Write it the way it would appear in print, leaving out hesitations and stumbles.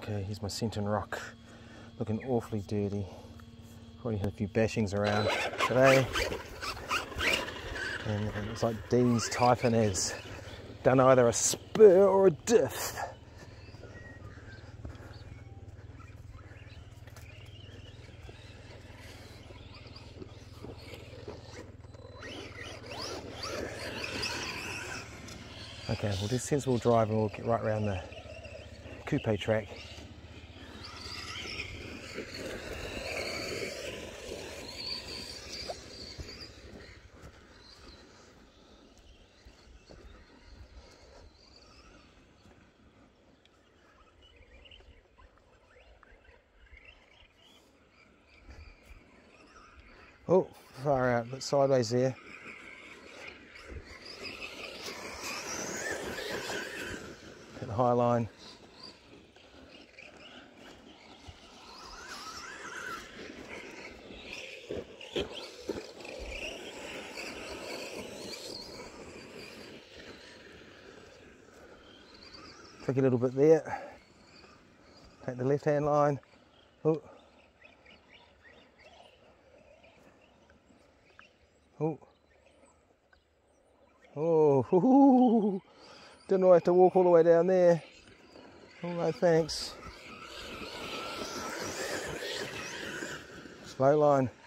Okay, here's my Senton rock, looking awfully dirty. Probably had a few bashings around today. And it's like Dean's Typhon has done either a spur or a diff. Okay, we'll do sensible drive and we'll get right around the Akupe track. Oh, far out, but sideways there. Hit the high line. Tricky little bit there. Take the left hand line. Oh. Oh. Oh. Didn't have to walk all the way down there. Oh no thanks. Slow line.